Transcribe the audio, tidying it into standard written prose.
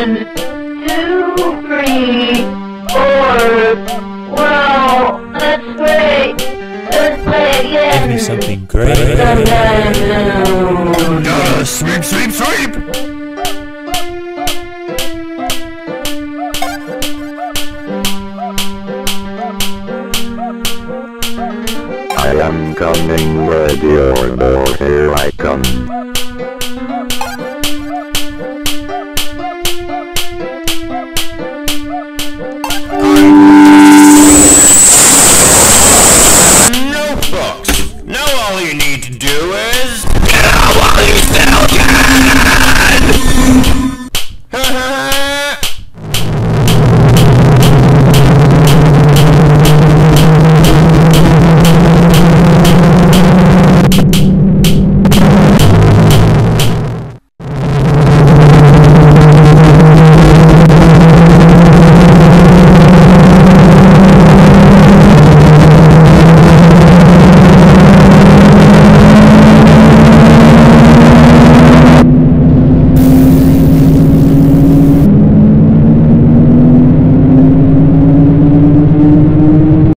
1, 2, 3, 4. Wow, that's great. Let's play again. Give me something great. Sweep, sweep, sweep! I am coming, ready or more, here I come. No fucks. Now all you need to do